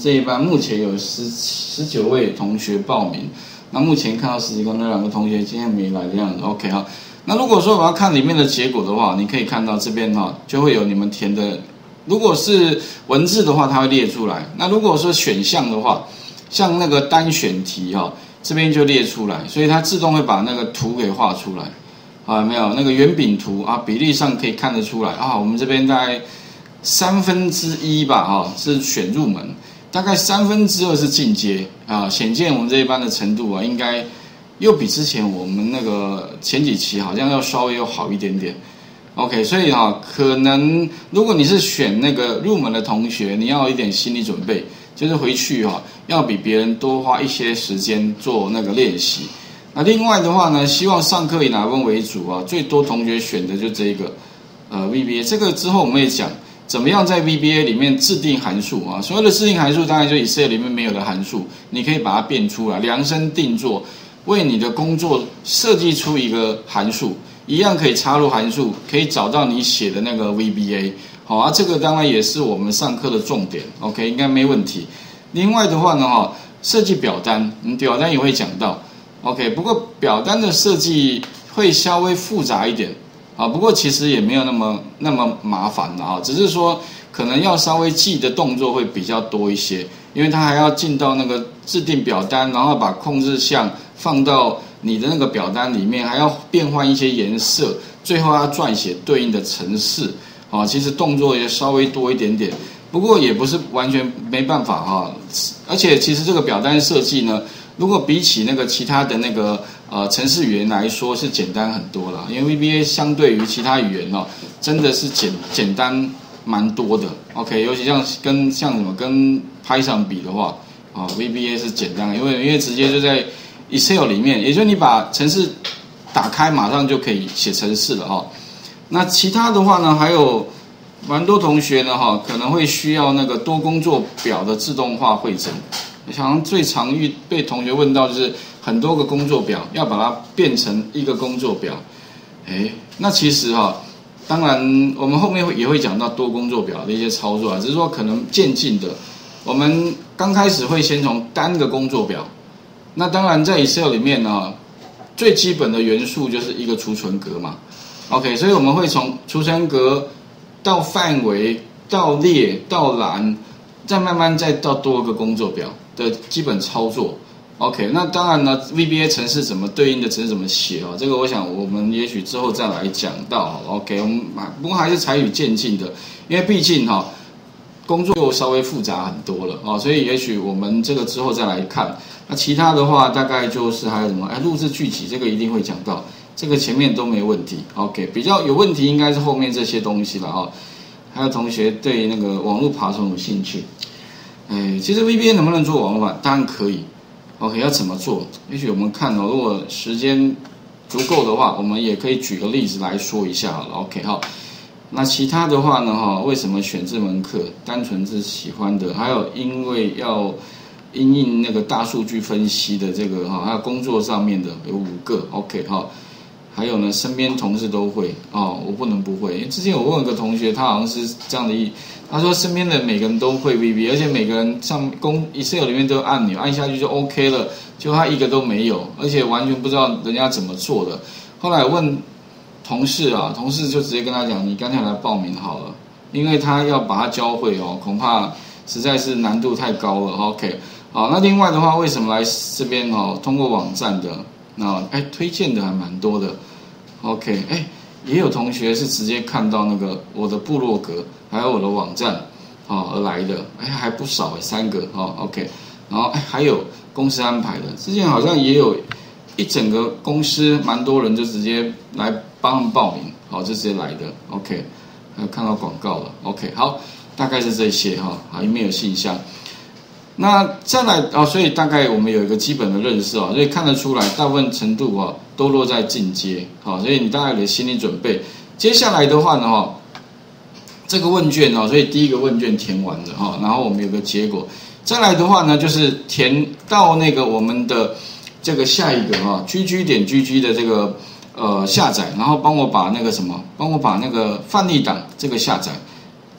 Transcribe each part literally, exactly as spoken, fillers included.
这一班目前有十十九位同学报名，那目前看到十几个那两个同学今天没来的样子 ，OK 哈。那如果说我要看里面的结果的话，你可以看到这边哈，就会有你们填的。如果是文字的话，它会列出来。那如果说选项的话，像那个单选题哈，这边就列出来，所以它自动会把那个图给画出来。啊，有没有那个圆饼图啊？比例上可以看得出来啊。我们这边大概三分之一吧，哈，是选入门，大概三分之二是进阶啊。显见我们这一班的程度啊，应该又比之前我们那个前几期好像要稍微要好一点点。OK， 所以哈、啊，可能如果你是选那个入门的同学，你要有一点心理准备，就是回去哈、啊，要比别人多花一些时间做那个练习。那另外的话呢，希望上课以哪分为主啊？最多同学选的就这一个，呃 V B A。这个之后我们也讲怎么样在 V B A 里面制定函数啊。所谓的制定函数，当然就 Excel 里面没有的函数，你可以把它变出来，量身定做，为你的工作设计出一个函数。一样可以插入函数，可以找到你写的那个 V B A， 好啊，这个当然也是我们上课的重点 ，OK， 应该没问题。另外的话呢，哈，设计表单，嗯，表单也会讲到 ，OK， 不过表单的设计会稍微复杂一点，啊，不过其实也没有那么那么麻烦的啊，只是说可能要稍微记的动作会比较多一些，因为它还要进到那个制定表单，然后把控制项放到你的那个表单里面，还要变换一些颜色，最后要撰写对应的程式，啊，其实动作也稍微多一点点，不过也不是完全没办法哈。而且其实这个表单设计呢，如果比起那个其他的那个呃程式语言来说是简单很多了，因为 V B A 相对于其他语言哦，真的是简简单蛮多的。OK， 尤其像跟像什么跟 Python 比的话，啊 V B A 是简单的，因为因为直接就在Excel 里面，也就是你把程式打开，马上就可以写程式了哈。那其他的话呢，还有蛮多同学呢哈，可能会需要那个多工作表的自动化汇整。好像最常遇被同学问到就是很多个工作表要把它变成一个工作表。哎，那其实哈，当然我们后面会也会讲到多工作表的一些操作啊，只是说可能渐进的。我们刚开始会先从单个工作表。那当然，在 Excel 里面呢，最基本的元素就是一个储存格嘛。OK， 所以我们会从储存格到范围、到列、到栏，再慢慢再到多个工作表的基本操作。OK， 那当然呢 ，V B A 程式怎么对应的程式怎么写哦，这个我想我们也许之后再来讲到。OK， 我们不过还是采取渐进的，因为毕竟哈。工作又稍微复杂很多了哦，所以也许我们这个之后再来看。那其他的话，大概就是还有什么？哎，录制剧集这个一定会讲到，这个前面都没问题。OK， 比较有问题应该是后面这些东西了哈、哦。还有同学对那个网络爬虫有兴趣，哎，其实 V B A 能不能做网络爬？当然可以。OK， 要怎么做？也许我们看哦，如果时间足够的话，我们也可以举个例子来说一下好了。OK， 好。那其他的话呢？哈，为什么选这门课？单纯是喜欢的，还有因为要因应那个大数据分析的这个哈，还有工作上面的有五个 ，OK 哈。还有呢，身边同事都会哦，我不能不会。因为之前我问个同学，他好像是这样的意，他说身边的每个人都会 V B A， 而且每个人上公 Excel 里面都有按钮，按下去就 OK 了，就他一个都没有，而且完全不知道人家怎么做的。后来问。同事啊，同事就直接跟他讲，你干脆来报名好了，因为他要把它教会哦，恐怕实在是难度太高了。OK， 好，那另外的话，为什么来这边哦？通过网站的，那哎推荐的还蛮多的。OK， 哎，也有同学是直接看到那个我的部落格，还有我的网站哦而来的，哎还不少哎，三个哦 OK， 然后哎还有公司安排的，之前好像也有一整个公司蛮多人就直接来。帮他们报名，好，就直接来的 ，OK， 还有看到广告了 ，OK， 好，大概是这些哈，好，没有信箱。那再来啊、哦，所以大概我们有一个基本的认识啊，所以看得出来，大部分程度啊都落在进阶，好，所以你大概有点心理准备。接下来的话呢，哈，这个问卷哦，所以第一个问卷填完了哈，然后我们有个结果。再来的话呢，就是填到那个我们的这个下一个哈 ，G G 点 G G 的这个。呃，下载，然后帮我把那个什么，帮我把那个范例档这个下载，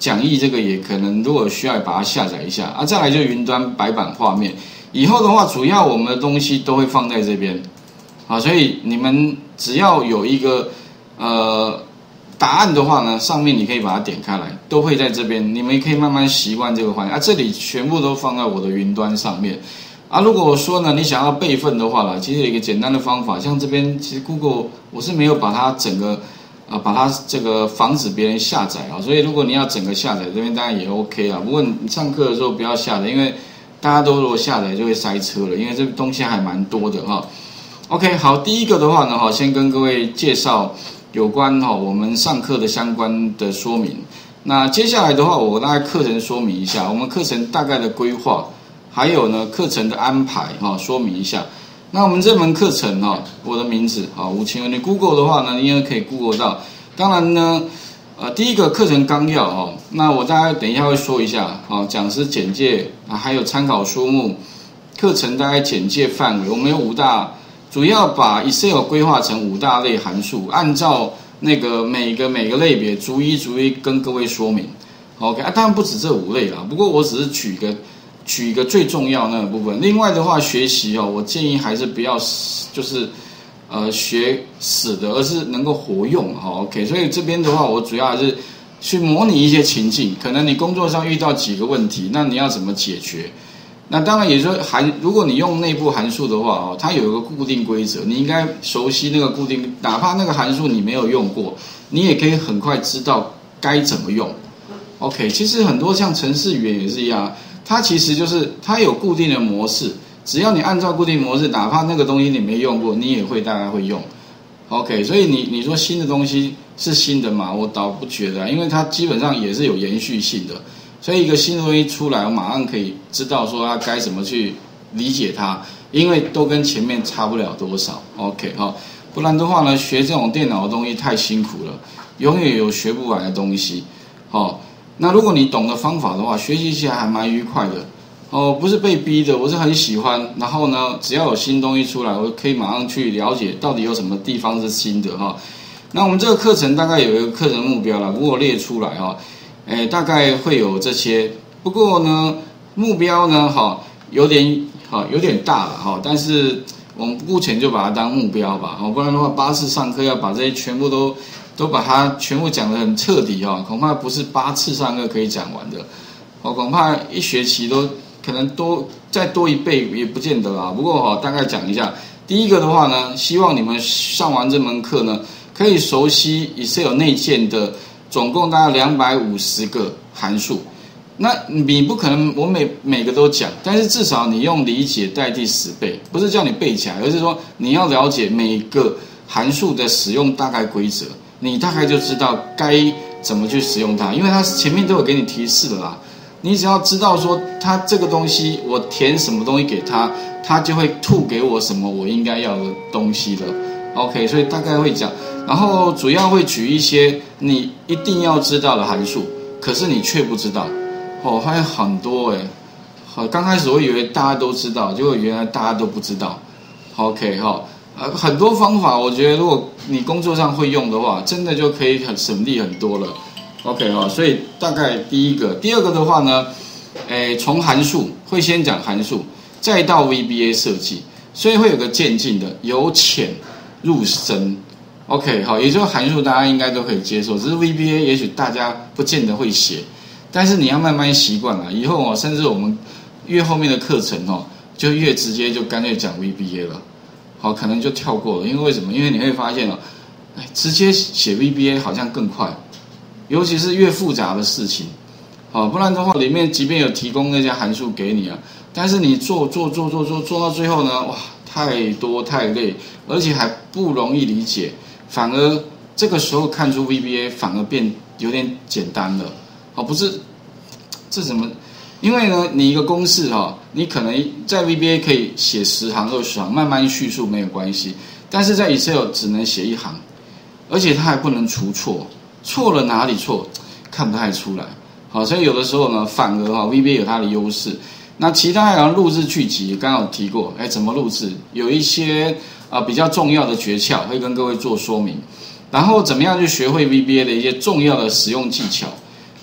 讲义这个也可能如果需要把它下载一下啊。再来就云端白板画面，以后的话主要我们的东西都会放在这边，啊，所以你们只要有一个呃答案的话呢，上面你可以把它点开来，都会在这边，你们可以慢慢习惯这个环境啊。这里全部都放在我的云端上面。啊，如果说呢，你想要备份的话啦，其实有一个简单的方法，像这边其实 Google 我是没有把它整个啊，把它这个防止别人下载啊，所以如果你要整个下载，这边当然也 OK 啊。不过你上课的时候不要下载，因为大家都如果下载就会塞车了，因为这东西还蛮多的哈。OK， 好，第一个的话呢，哈，先跟各位介绍有关哈我们上课的相关的说明。那接下来的话，我大概课程说明一下，我们课程大概的规划。还有呢，课程的安排哈，说明一下。那我们这门课程哈，我的名字啊，吴清恩，你 Google 的话呢，你也可以 Google 到。当然呢，呃，第一个课程纲要哈，那我大概等一下会说一下啊，讲师简介啊，还有参考书目，课程大概简介范围，我们有五大，主要把 Excel 规划成五大类函数，按照那个每个每个类别逐一逐一跟各位说明。OK 啊，当然不止这五类啦，不过我只是举个。举一个最重要那个部分，另外的话，学习哦，我建议还是不要就是呃学死的，而是能够活用哈。OK， 所以这边的话，我主要还是去模拟一些情境，可能你工作上遇到几个问题，那你要怎么解决？那当然也说函，如果你用内部函数的话哦，它有一个固定规则，你应该熟悉那个固定，哪怕那个函数你没有用过，你也可以很快知道该怎么用。OK， 其实很多像程式语言也是一样。它其实就是它有固定的模式，只要你按照固定模式，哪怕那个东西你没用过，你也会大概会用。OK， 所以你你说新的东西是新的嘛？我倒不觉得，因为它基本上也是有延续性的。所以一个新的东西出来，我马上可以知道说它该怎么去理解它，因为都跟前面差不了多少。OK 哈，不然的话呢，学这种电脑的东西太辛苦了，永远有学不完的东西。好。那如果你懂得方法的话，学习起来还蛮愉快的哦，不是被逼的，我是很喜欢。然后呢，只要有新东西出来，我可以马上去了解到底有什么地方是新的哈。那我们这个课程大概有一个课程目标了，如果列出来哈，诶，大概会有这些。不过呢，目标呢哈有点哈有点大了哈，但是我们目前就把它当目标吧，不然的话八次上课要把这些全部都。都把它全部讲得很彻底哈，恐怕不是八次上课可以讲完的，哦，恐怕一学期都可能多再多一倍也不见得啦。不过哈，大概讲一下，第一个的话呢，希望你们上完这门课呢，可以熟悉 Excel 内建的总共大概两百五十个函数。那你不可能我每每个都讲，但是至少你用理解代替十倍，不是叫你背起来，而是说你要了解每个函数的使用大概规则。你大概就知道该怎么去使用它，因为它前面都有给你提示的啦。你只要知道说它这个东西，我填什么东西给它，它就会吐给我什么我应该要的东西了。OK， 所以大概会讲，然后主要会举一些你一定要知道的函数，可是你却不知道。哦，还有很多哎，好，刚开始我以为大家都知道，结果原来大家都不知道。OK 哈。呃，很多方法，我觉得如果你工作上会用的话，真的就可以很省力很多了。OK 哦，所以大概第一个，第二个的话呢，诶，从函数会先讲函数，再到 V B A 设计，所以会有个渐进的，由浅入深。OK 好，也就是函数大家应该都可以接受，只是 V B A 也许大家不见得会写，但是你要慢慢习惯了，以后哦，甚至我们越后面的课程哦，就越直接就干脆讲 V B A 了。好，可能就跳过了，因为为什么？因为你会发现哦，哎，直接写 V B A 好像更快，尤其是越复杂的事情，好，不然的话，里面即便有提供那些函数给你啊，但是你做做做做做做到最后呢，哇，太多太累，而且还不容易理解，反而这个时候看出 V B A 反而变有点简单了，好，不是这怎么？因为呢，你一个公式哈，你可能在 V B A 可以写十行、二十行，慢慢叙述没有关系，但是在 Excel 只能写一行，而且它还不能除错，错了哪里错，看不太出来。好，所以有的时候呢，反而哈 V B A 有它的优势。那其他还有录制剧集，刚刚有提过，哎，怎么录制？有一些啊、呃、比较重要的诀窍，会跟各位做说明。然后怎么样去学会 V B A 的一些重要的使用技巧。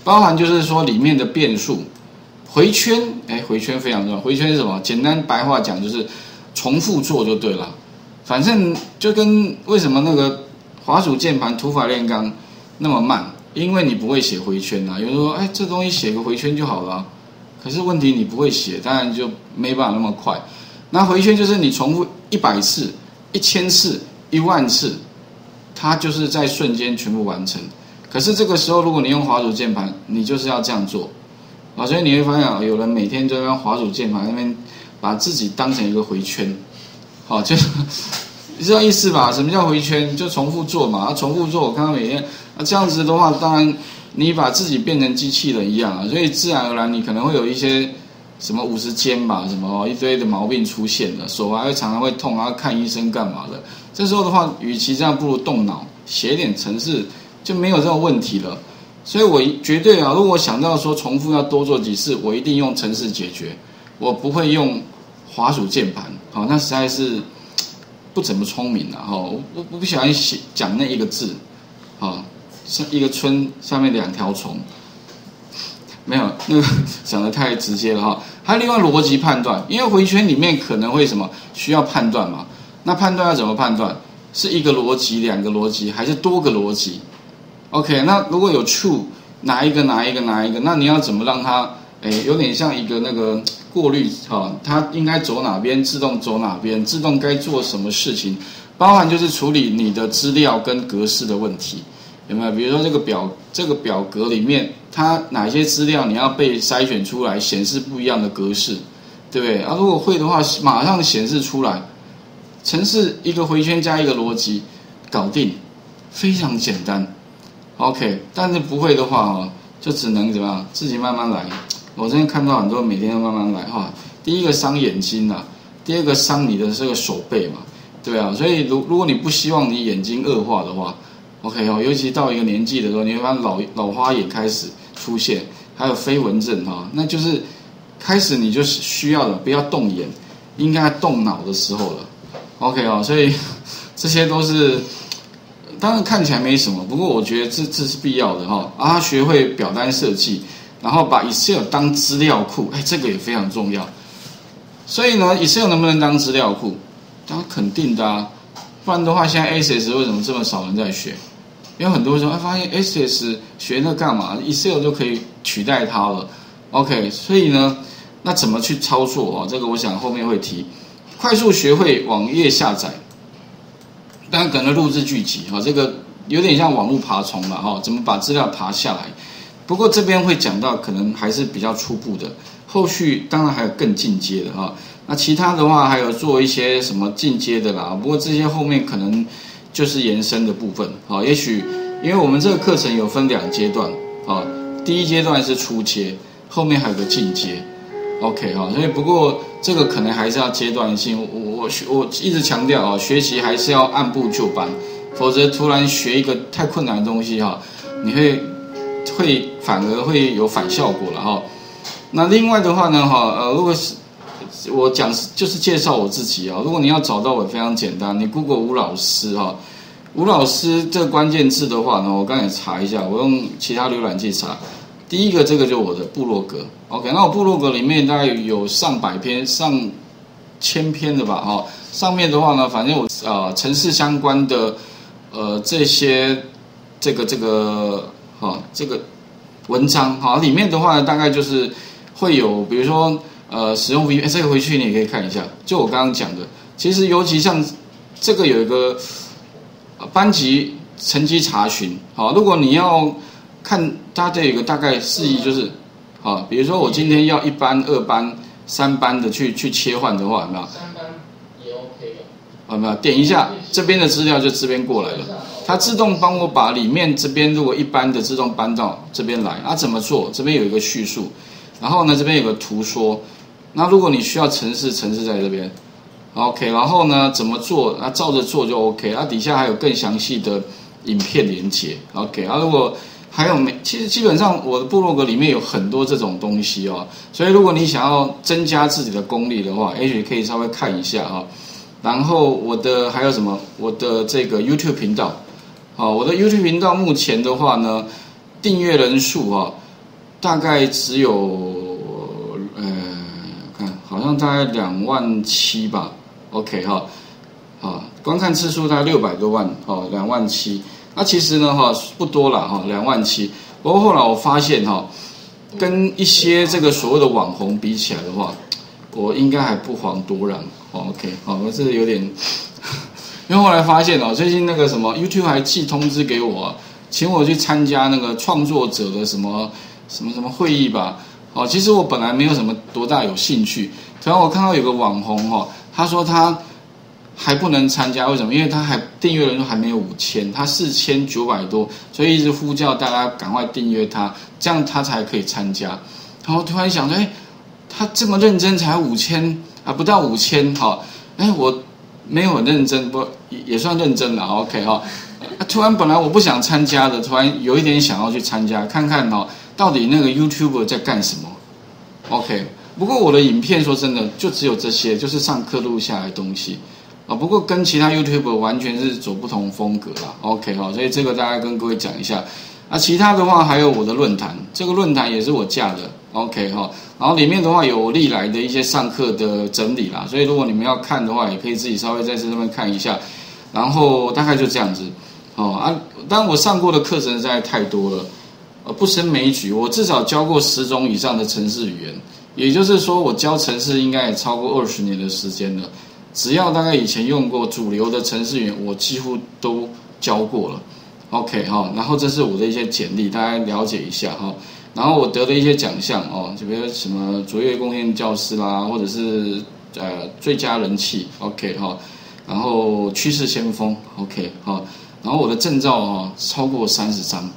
包含就是说里面的变数。回圈，哎，回圈非常重要。回圈是什么？简单白话讲就是重复做就对了。反正就跟为什么那个滑鼠键盘土法炼钢那么慢，因为你不会写回圈啊。有人说，哎，这东西写个回圈就好了啊。可是问题你不会写，当然就没办法那么快。那回圈就是你重复一百次、一千次、一万次，它就是在瞬间全部完成。可是这个时候，如果你用滑鼠键盘，你就是要这样做。啊，所以你会发现，有人每天就用滑鼠键盘那边把自己当成一个回圈，好，就是你知道意思吧？什么叫回圈？就重复做嘛，啊，重复做。我看到每天啊这样子的话，当然你把自己变成机器人一样啊，所以自然而然你可能会有一些什么五十肩吧，什么一堆的毛病出现了，手还会常常会痛，然后看医生干嘛的。这时候的话，与其这样，不如动脑写点程式，就没有这种问题了。所以我绝对啊，如果我想到说重复要多做几次，我一定用程式解决，我不会用滑鼠键盘。好，那实在是不怎么聪明啊！哈，我我不喜欢写讲那一个字，好，像一个村下面两条虫，没有那个讲得太直接了哈。还有另外逻辑判断，因为回圈里面可能会什么需要判断嘛？那判断要怎么判断？是一个逻辑、两个逻辑，还是多个逻辑？ OK， 那如果有 true 哪一个哪一个哪一个，那你要怎么让它，诶，有点像一个那个过滤哈，它应该走哪边，自动走哪边，自动该做什么事情，包含就是处理你的资料跟格式的问题，有没有？比如说这个表这个表格里面，它哪些资料你要被筛选出来，显示不一样的格式，对不对？啊，如果会的话，马上显示出来，程式一个回圈加一个逻辑，搞定，非常简单。OK， 但是不会的话哦，就只能怎么样，自己慢慢来。我真的看到很多人每天都慢慢来哈。第一个伤眼睛啊，第二个伤你的这个手背嘛，对啊。所以如如果你不希望你眼睛恶化的话 ，OK 哦，尤其到一个年纪的时候，你会发现老老花眼开始出现，还有飞蚊症哈，那就是开始你就是需要的，不要动眼，应该动脑的时候了。OK 哦，所以这些都是。当然看起来没什么，不过我觉得这这是必要的哈。啊，学会表单设计，然后把 Excel 当资料库，哎，这个也非常重要。所以呢 ，Excel 能不能当资料库？当然肯定的啊，不然的话，现在 Access 为什么这么少人在学？因为很多人说，哎，发现 Access 学那干嘛 ？Excel 就可以取代它了。OK， 所以呢，那怎么去操作啊？这个我想后面会提。快速学会网页下载。当然可能录制剧集哈，这个有点像网络爬虫了哈，怎么把资料爬下来？不过这边会讲到，可能还是比较初步的，后续当然还有更进阶的哈。那其他的话还有做一些什么进阶的啦，不过这些后面可能就是延伸的部分哈。也许因为我们这个课程有分两阶段啊，第一阶段是初阶，后面还有个进阶。OK 哈，所以不过这个可能还是要阶段性。我我我一直强调啊，学习还是要按部就班，否则突然学一个太困难的东西哈，你会会反而会有反效果了哈。那另外的话呢哈，呃，如果是我讲就是介绍我自己啊，如果你要找到我非常简单，你 Google 吴老师哈，吴老师这个关键字的话呢，我刚才查一下，我用其他浏览器查。第一个这个就是我的部落格 ，OK， 那我部落格里面大概有上百篇、上千篇的吧，哈。上面的话呢，反正我呃程式相关的呃这些这个这个哈这个文章哈，里面的话呢，大概就是会有比如说呃使用 V P N， 这个回去你也可以看一下，就我刚刚讲的，其实尤其像这个有一个班级成绩查询，好，如果你要看它这有个大概示意就是，好，比如说我今天要一班、二班、三班的去去切换的话，有没有？ 三班也 OK 的。 有没有？点一下这边的资料就这边过来了，它自动帮我把里面这边如果一般的自动搬到这边来。啊，怎么做？这边有一个叙述，然后呢这边有个图说，那如果你需要程式，程式在这边 ，OK， 然后呢怎么做？啊照着做就 OK， 啊底下还有更详细的影片连结 ，OK， 啊如果还有没？其实基本上我的部落格里面有很多这种东西哦，所以如果你想要增加自己的功力的话，也许可以稍微看一下哈。然后我的还有什么？我的这个 YouTube 频道，好，我的 YouTube 频道目前的话呢，订阅人数哈， 大概只有呃，看好像大概两万七吧。OK 哈，啊，观看次数大概六百多万哦，两万七。那其实呢哈不多了哈，两万七。不过后来我发现哈，跟一些这个所谓的网红比起来的话，我应该还不遑多让。OK， 好，我这有点。因为后来发现哦，最近那个什么 YouTube 还寄通知给我、啊，请我去参加那个创作者的什么什么什么会议吧。哦，其实我本来没有什么多大有兴趣，突然我看到有个网红哦，他说他还不能参加，为什么？因为他还订阅人数还没有五千，他四千九百多，所以一直呼叫大家赶快订阅他，这样他才可以参加。然后突然想说，哎，他这么认真才五千啊，不到五千哈，哎我。没有很认真，不也算认真了 ，OK 哈、啊。突然本来我不想参加的，突然有一点想要去参加，看看哦，到底那个 YouTuber 在干什么 ，OK。不过我的影片说真的，就只有这些，就是上课录下来的东西啊。不过跟其他 YouTuber 完全是走不同风格啦 ，OK 哈。所以这个大概跟各位讲一下。啊，其他的话还有我的论坛，这个论坛也是我架的 ，OK 哈。然后里面的话有我历来的一些上课的整理啦，所以如果你们要看的话，也可以自己稍微在这上面看一下。然后大概就这样子，哦啊，当然我上过的课程实在太多了，呃，不胜枚举。我至少教过十种以上的程式语言，也就是说我教程式应该也超过二十年的时间了。只要大概以前用过主流的程式语言，我几乎都教过了。OK 哈，然后这是我的一些简历，大家了解一下哈。然后我得的一些奖项哦，就比如什么卓越贡献教师啦，或者是呃最佳人气 OK 哈，然后趋势先锋 OK 哈，然后我的证照哦超过三十张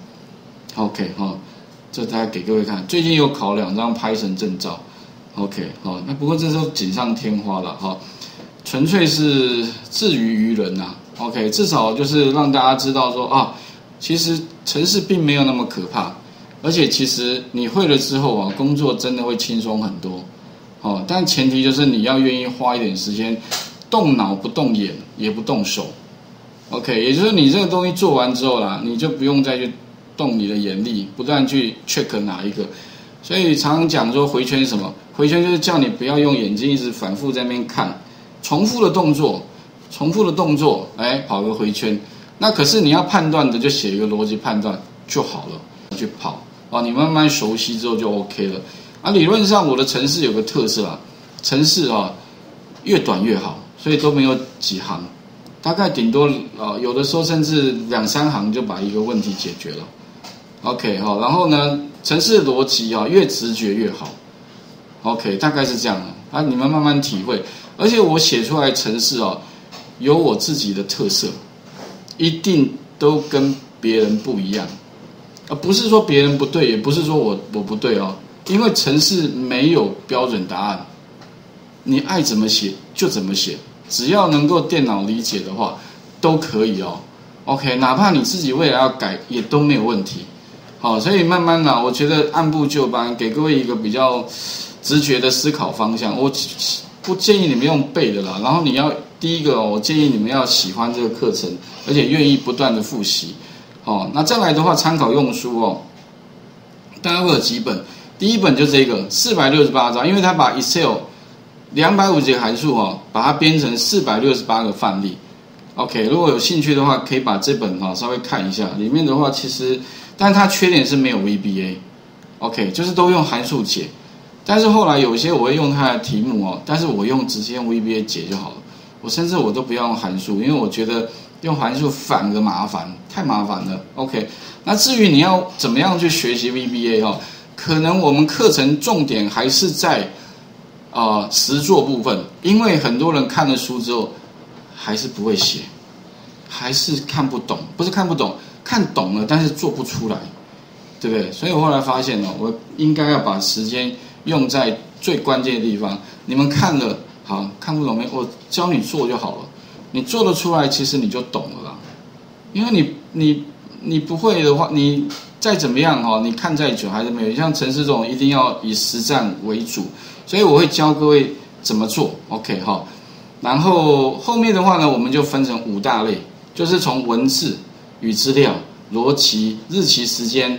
OK 哈，这大家给各位看。最近有考两张 Python 证照 OK 哈，那不过这都锦上添花了哈，纯粹是自娱于人呐、啊。OK， 至少就是让大家知道说啊，其实程式并没有那么可怕，而且其实你会了之后啊，工作真的会轻松很多。哦，但前提就是你要愿意花一点时间，动脑不动眼，也不动手。OK， 也就是你这个东西做完之后啦，你就不用再去动你的眼力，不断去 check 哪一个。所以常常讲说回圈是什么？回圈就是叫你不要用眼睛一直反复在那边看，重复的动作。重复的动作，哎，跑个回圈，那可是你要判断的，就写一个逻辑判断就好了，去跑啊，你慢慢熟悉之后就 OK 了。啊，理论上我的程式有个特色啊，程式啊越短越好，所以都没有几行，大概顶多啊有的时候甚至两三行就把一个问题解决了。OK 哈，然后呢，程式逻辑啊越直觉越好。OK， 大概是这样的啊，你们慢慢体会。而且我写出来程式啊。有我自己的特色，一定都跟别人不一样，而不是说别人不对，也不是说我我不对哦，因为程式没有标准答案，你爱怎么写就怎么写，只要能够电脑理解的话，都可以哦。OK， 哪怕你自己未来要改，也都没有问题。好，所以慢慢啦，我觉得按部就班，给各位一个比较直觉的思考方向。我不建议你们用背的啦，然后你要。第一个，我建议你们要喜欢这个课程，而且愿意不断的复习。哦，那再来的话，参考用书哦，大概会有几本。第一本就这个四百六十八招，因为它把 Excel 两百五十几个函数哦，把它编成四百六十八个范例。OK， 如果有兴趣的话，可以把这本哈、哦、稍微看一下。里面的话，其实，但它缺点是没有 V B A。OK， 就是都用函数解。但是后来有一些我会用它的题目哦，但是我用直接用 V B A 解就好了。我甚至我都不要用函数，因为我觉得用函数反而麻烦，太麻烦了。OK， 那至于你要怎么样去学习 V B A 哈、哦，可能我们课程重点还是在啊、呃、实作部分，因为很多人看了书之后还是不会写，还是看不懂，不是看不懂，看懂了，但是做不出来，对不对？所以我后来发现哦，我应该要把时间用在最关键的地方。你们看了。好，看不懂没？我教你做就好了。你做得出来，其实你就懂了啦。因为你你你不会的话，你再怎么样哈，你看再久还是没有。像程式这种，一定要以实战为主，所以我会教各位怎么做。OK 哈，然后后面的话呢，我们就分成五大类，就是从文字与资料、逻辑、日期、时间、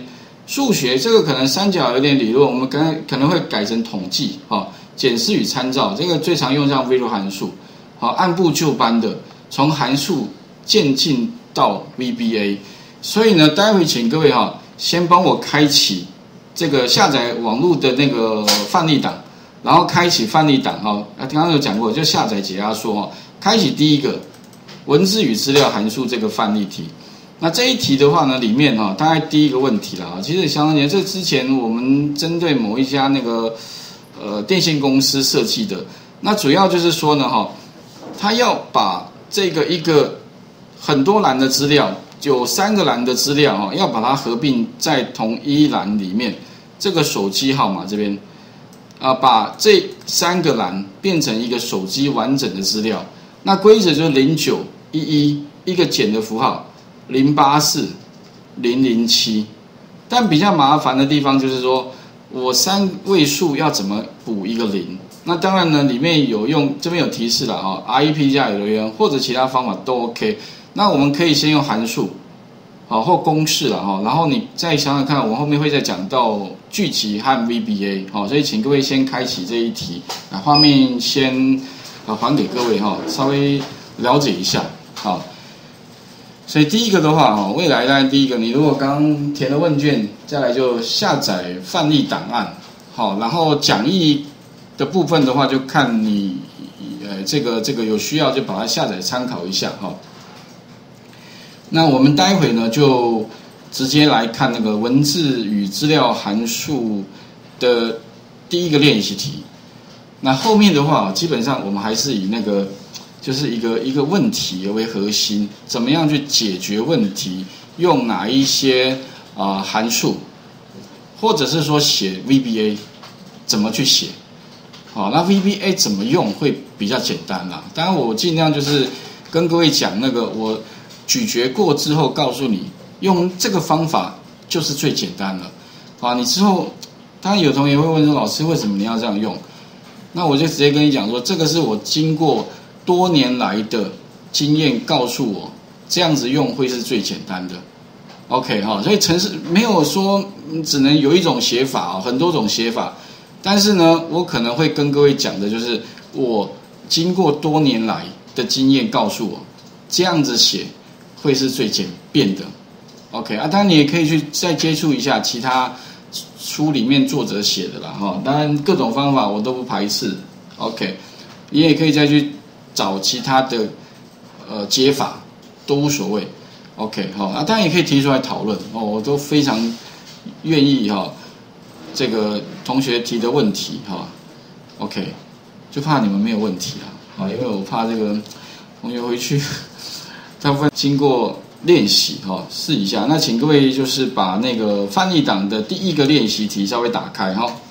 数学这个可能三角有点理论，我们可能可能会改成统计，哈，检视与参照，这个最常用上微弱函数，好，按部就班的从函数渐进到 V B A， 所以呢，待会请各位哈，先帮我开启这个下载网络的那个范例档，然后开启范例档哈，刚刚有讲过，就下载解压缩哈，开启第一个文字与资料函数这个范例题。那这一题的话呢，里面哈，大概第一个问题啦，其实相当于这之前我们针对某一家那个呃电信公司设计的，那主要就是说呢哈，他要把这个一个很多栏的资料，有三个栏的资料哈，要把它合并在同一栏里面，这个手机号码这边啊，把这三个栏变成一个手机完整的资料。那规则就是零九一一一个减的符号。零八四零零七，但比较麻烦的地方就是说，我三位数要怎么补一个零？那当然呢，里面有用这边有提示了啊 ，R E P 加有留言或者其他方法都 OK。那我们可以先用函数，好或公式了哈，然后你再想想看，我后面会再讲到聚集和 V B A 好，所以请各位先开启这一题，啊，画面先啊还给各位哈，稍微了解一下好。所以第一个的话，哈，未来当然第一个，你如果刚填了问卷，再来就下载范例档案，好，然后讲义的部分的话，就看你呃这个这个有需要就把它下载参考一下哈。那我们待会呢就直接来看那个文字与资料函数的第一个练习题。那后面的话，基本上我们还是以那个。就是一个一个问题为核心，怎么样去解决问题？用哪一些啊、呃、函数，或者是说写 V B A 怎么去写？好，那 V B A 怎么用会比较简单啦。当然，我尽量就是跟各位讲那个我咀嚼过之后，告诉你用这个方法就是最简单了。啊，你之后当然有同学会问说，老师为什么你要这样用？那我就直接跟你讲说，这个是我经过。多年来的经验告诉我，这样子用会是最简单的。OK 哈，所以程式没有说只能有一种写法，很多种写法。但是呢，我可能会跟各位讲的就是，我经过多年来的经验告诉我，这样子写会是最简便的。OK 啊，当然你也可以去再接触一下其他书里面作者写的啦哈。当然各种方法我都不排斥。OK， 你也可以再去。找其他的呃解法都无所谓 ，OK 好、哦、啊，当然也可以提出来讨论哦，我都非常愿意哈、哦。这个同学提的问题哈、哦、，OK， 就怕你们没有问题啊，啊，因为我怕这个同学回去大部分经过练习哈、哦，试一下。那请各位就是把那个翻译档的第一个练习题稍微打开哈、哦。